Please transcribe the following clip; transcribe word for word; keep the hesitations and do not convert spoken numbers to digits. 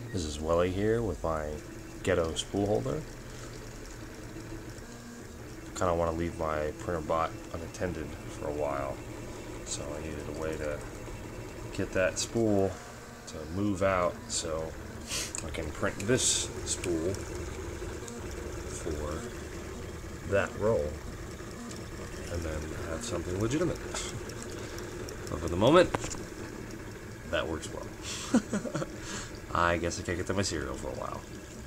This is Welly here with my Ghetto spool holder. Kind of want to leave my PRINTRBOT unattended for a while, so I needed a way to get that spool to move out so I can print this spool for that roll and then have something legitimate. But for the moment, that works well. I guess I can't get to my cereal for a while.